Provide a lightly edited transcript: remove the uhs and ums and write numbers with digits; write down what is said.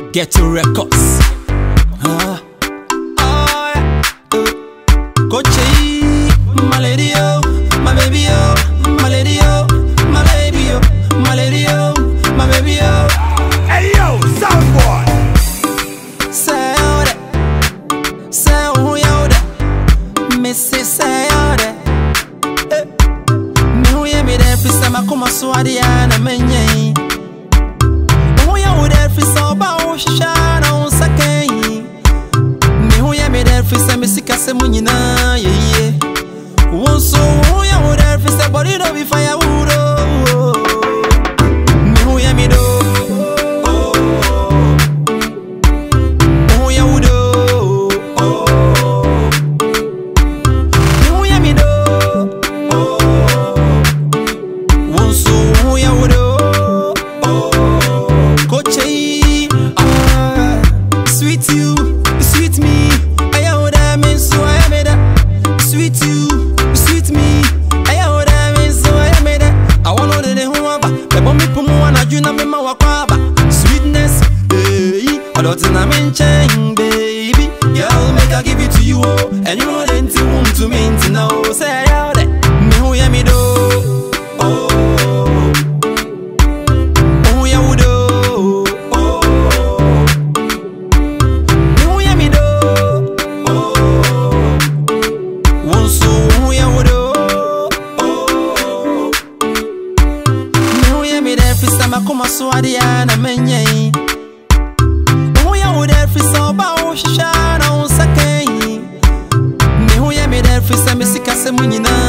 Get to records. Coche, my lady, oh, my baby, oh, my lady, oh, my baby, oh, my lady, oh, my baby, oh. Hey yo, Soundboy. Say all that, say who you that, Missy say all that. Me who you me there for some akuma swadi ana menye. Who you there for some ba o shana on sakei. Me who you me there for some sika se munyina ye ye. Won so who you there for some body do be firewood. Me who you me do. Sweetness, I don't think I'm in chain, baby. Girl, make I give it to you, oh. And you know then to want to mean to know. Say out that me who ya me do, oh, who ya would do, oh, me who ya me do, oh, won't so who ya would do, oh, me who ya me there for some akuma swadi ana menye. Who ya would there for some ba o shana on sakei. Me who ya me there for some sika se munyina.